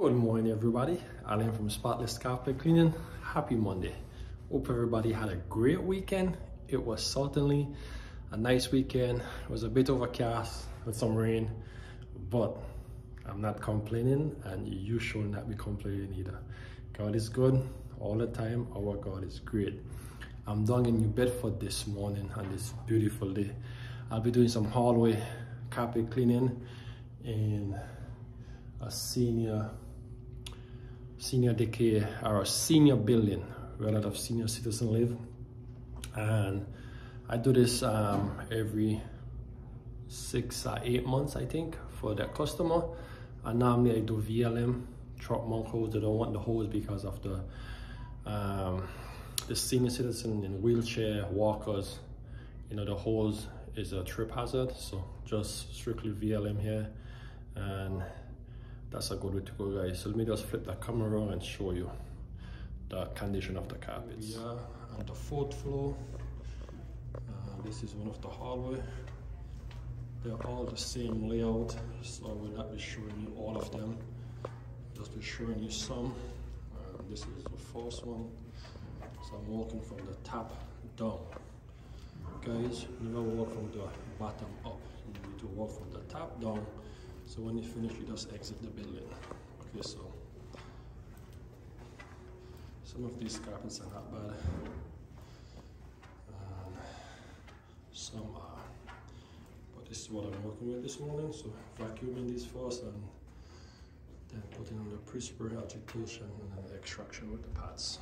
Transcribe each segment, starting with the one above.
Good morning, everybody. Alan from Spotless Carpet Cleaning. Happy Monday. Hope everybody had a great weekend. It was certainly a nice weekend. It was a bit overcast with some rain, but I'm not complaining, and you should not be complaining either. God is good all the time. Our God is great. I'm down in New Bedford this morning on this beautiful day. I'll be doing some hallway carpet cleaning in a senior decay or a senior building where a lot of senior citizens live, and I do this every 6 or 8 months, I think, for that customer. And normally I do VLM, truck mount hose. They don't want the hose because of the senior citizen in wheelchair, walkers. You know, the hose is a trip hazard, so just strictly VLM here, and that's a good way to go, guys. So let me just flip the camera around and show you the condition of the carpets. We are on the 4th floor. This is one of the hallway. They're all the same layout, so I will not be showing you all of them. Just be showing you some. This is the first one. So I'm walking from the top down. Guys, never walk from the bottom up. You need to walk from the top down. So when you finish, you just exit the building. Okay, so some of these carpets are not bad. Some are. But this is what I'm working with this morning. So vacuuming these first and then putting on the pre-spray agitation and then the extraction with the pads.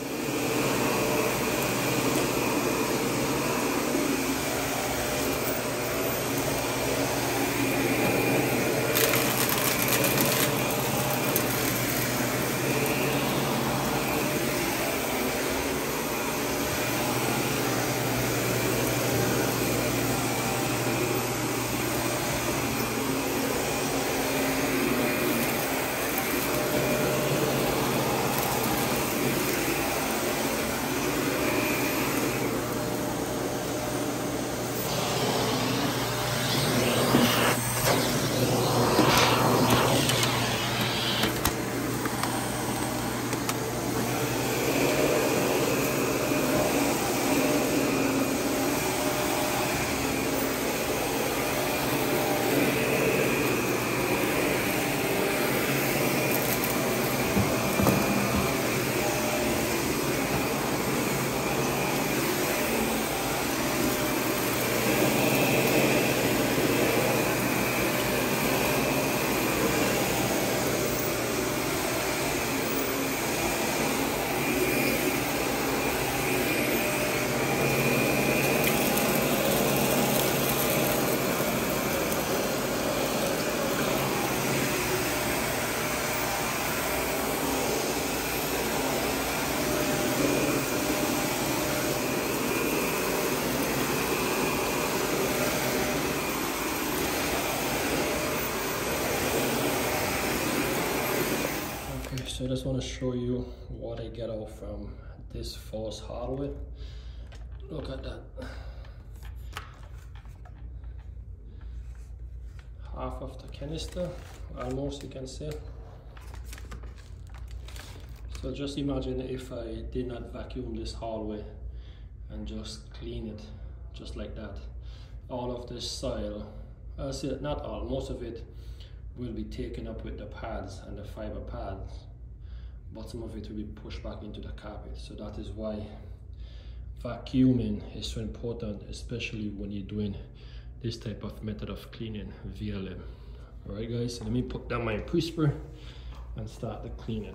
So I just want to show you what I get out from this false hardware. Look at that. Half of the canister, almost, you can say. So just imagine if I did not vacuum this hallway and just clean it just like that. All of this soil, I say not all, most of it will be taken up with the pads and the fiber pads, but some of it will be pushed back into the carpet. So that is why vacuuming is so important, especially when you're doing this type of method of cleaning, VLM. All right, guys, so let me put down my pre-spray and start the cleaning.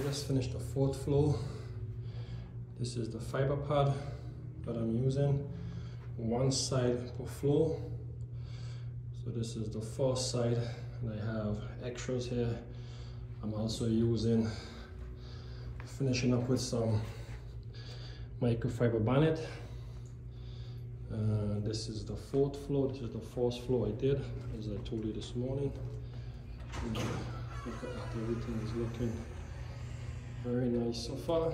just finished the 4th floor. This is the fiber pad that I'm using, one side per floor. So this is the first side, and I have extras here. I'm also finishing up with some microfiber bonnet. This is the 4th floor. This is the 1st floor I did, as I told you this morning. Look at that, everything is looking very nice so far.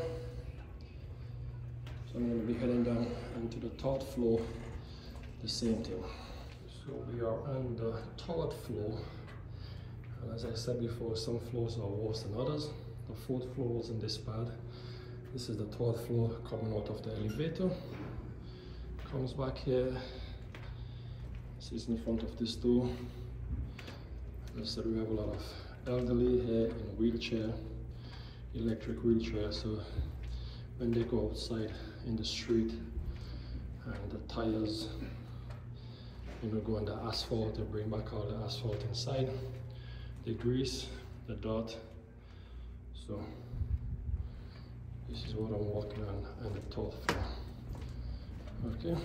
So I'm going to be heading down into the 3rd floor, the same thing. So we are on the 3rd floor, and as I said before, some floors are worse than others. The 4th floor wasn't this bad. This is the 3rd floor coming out of the elevator. Comes back here. This is in front of this door. As I said, we have a lot of elderly here in wheelchair, electric wheelchair. So when they go outside in the street and the tires, go on the asphalt, they bring back all the asphalt inside, the grease, the dirt. So this is what I'm working on the 3rd floor. Okay.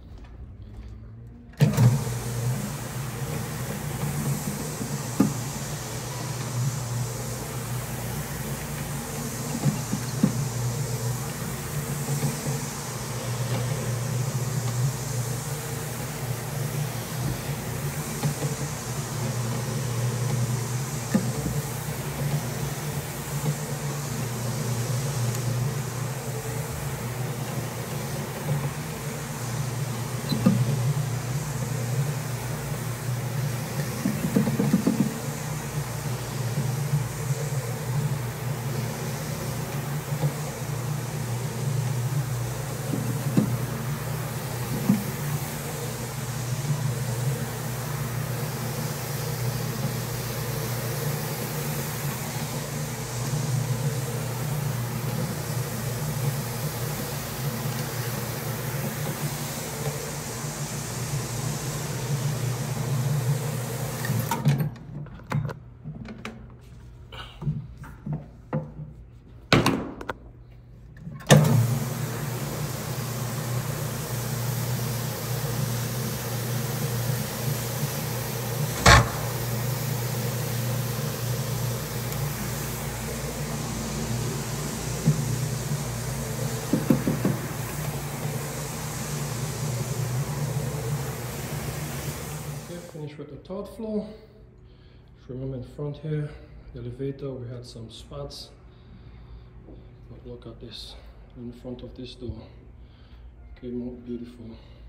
Finish with the 3rd floor. If you remember in front here, the elevator, we had some spots. But look at this, in front of this door. Came out beautiful.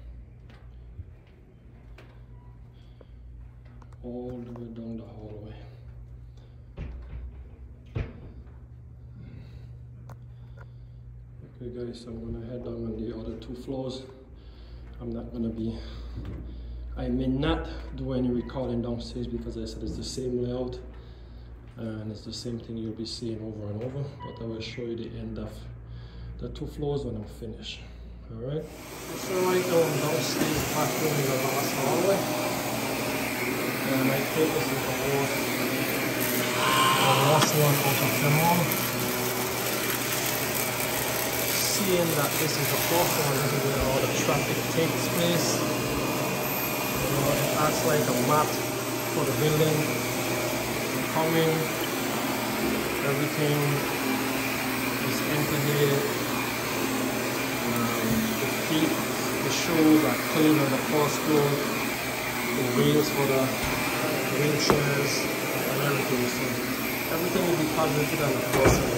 All the way down the hallway. Okay guys, I'm gonna head down on the other 2 floors. I may not do any recording downstairs because I said it's the same layout and it's the same thing you'll be seeing over and over, but I will show you the end of the 2 floors when I'm finished. Alright? So right now I'm downstairs bathroom in the last hallway, and I think this is the last one out of them all. Seeing that this is the 4th one, this is where all the traffic takes place. It acts like a map for the building. Coming, everything is entered here. The shoes are clean on the 1st floor. The wheels for the wheelchairs and everything. So everything will be positive on the 1st floor.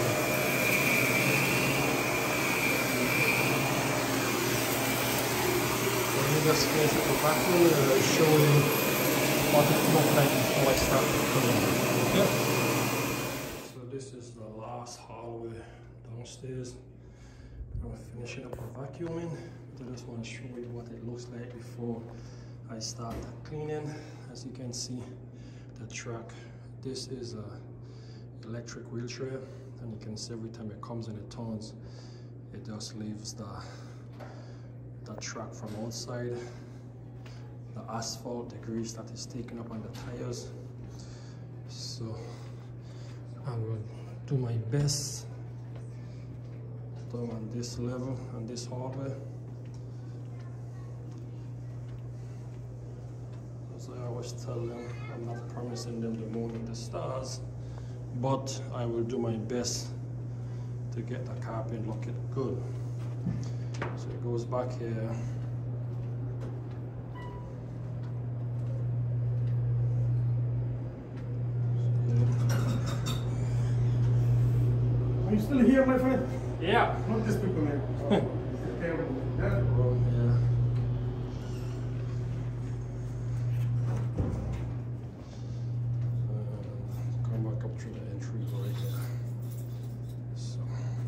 Just finish with the bathroom and I'll show you what it looks like before I start cleaning. Okay? So this is the last hallway downstairs. I'm finishing up the vacuuming. I just want to show you what it looks like before I start cleaning. As you can see, the truck. This is a electric wheelchair, and you can see every time it comes and it turns, it just leaves the track from outside, the asphalt, the grease that is taken up on the tires. So I will do my best down on this level, on this hardware. As I always tell them, I'm not promising them the moon and the stars, but I will do my best to get the carpet looking good. So it goes back here. Are you still here, my friend? Yeah. Not this people, man. Yeah. Oh, yeah. Come back up through the entry right here. So.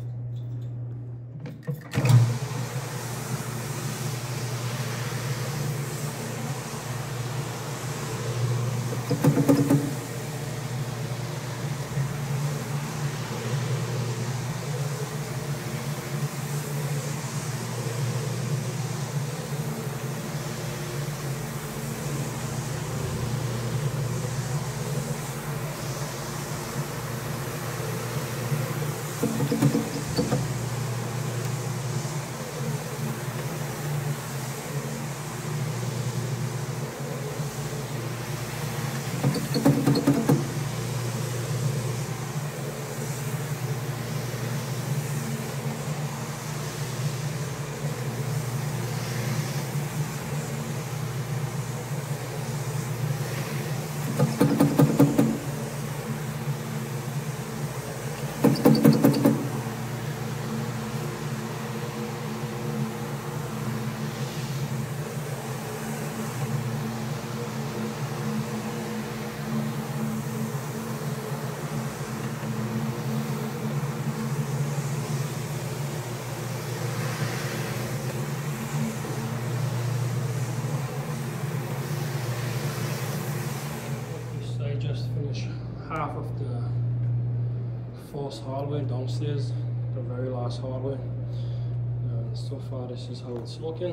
Just finished half of the first hallway downstairs, the very last hallway, and so far this is how it's looking.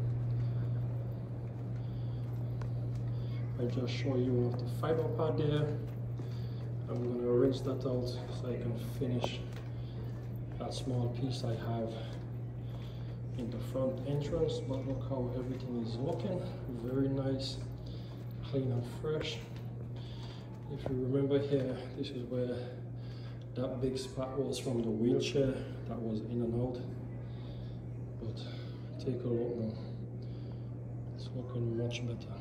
I just show you one of the fiber pad there. I'm going to rinse that out so I can finish that small piece I have in the front entrance. But look how everything is looking, very nice, clean and fresh. If you remember here, this is where that big spot was from the wheelchair that was in and out. But take a look now, it's looking much better.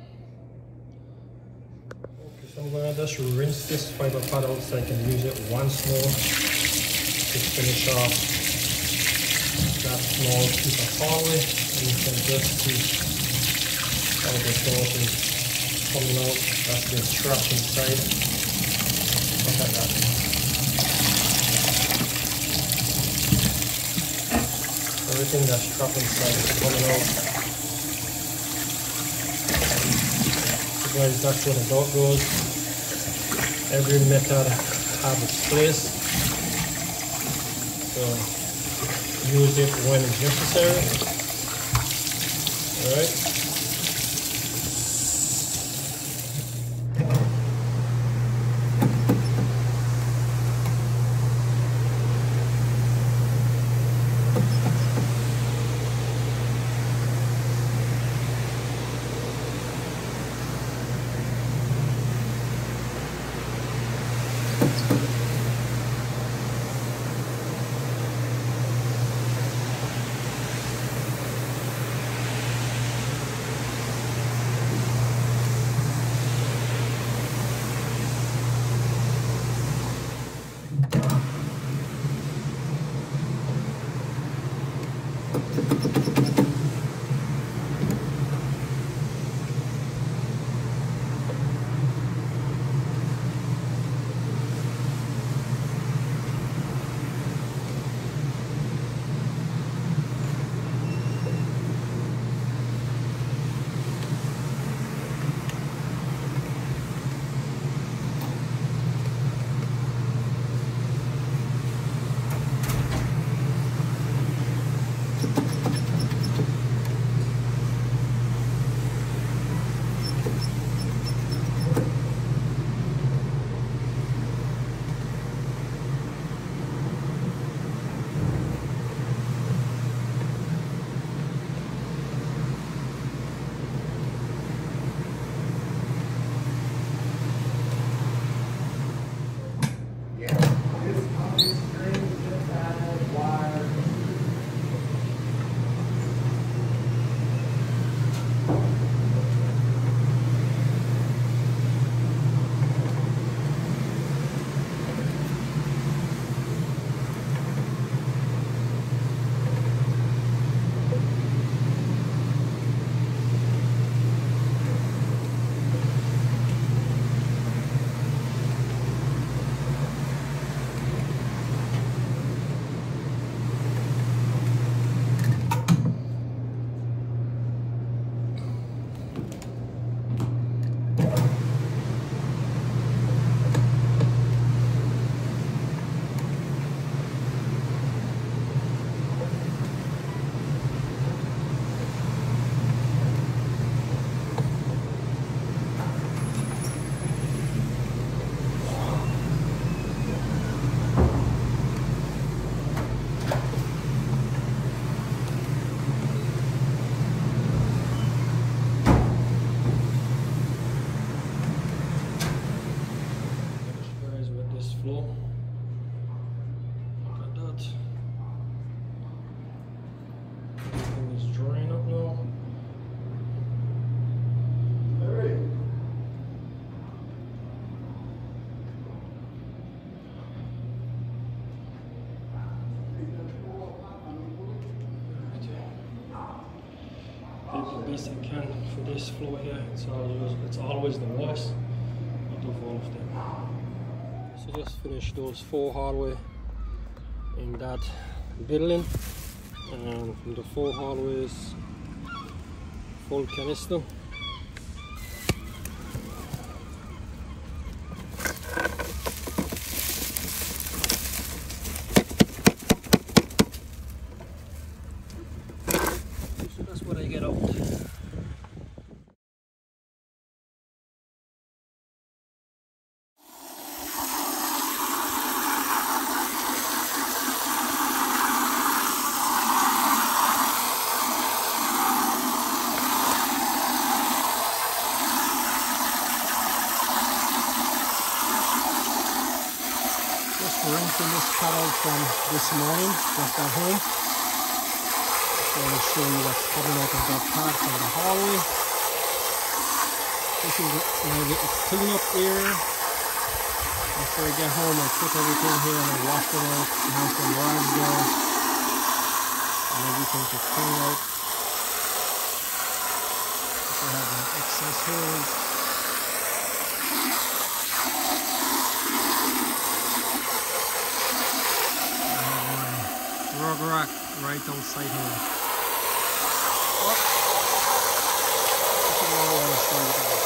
Okay, so I'm gonna just rinse this fiber pad out so I can use it once more to finish off that small piece of hallway. And you can just see how the sauce is coming out. That's been trapped inside. Look at that. Everything that's trapped inside is coming out. So guys, that's where the dot goes. Every method has its place. So use it when it's necessary. Alright. best I can for this floor here. It's always the worst out of all of them. So just finished those 4 hallway in that building, and from the 4 hallways, full canister. So that's what I get out. Renting this cut out from this morning, just at home. So I'll show you what's coming out of that part from the hallway. This is my little cleanup area. After I get home, I put everything here and I wash it out. I have some rags there and everything to clean out. If I have an excess hose. Rug rack right outside here. Oh. This is what I want to show you guys.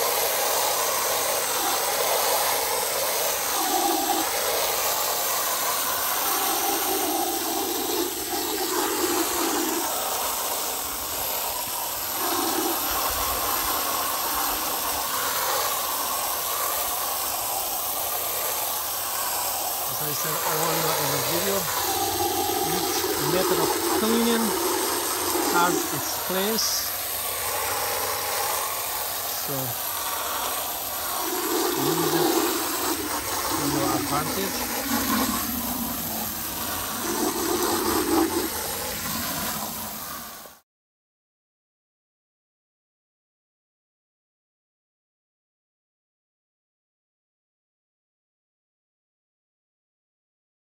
As I said earlier in the video, method of cleaning has its place, so use it to your advantage.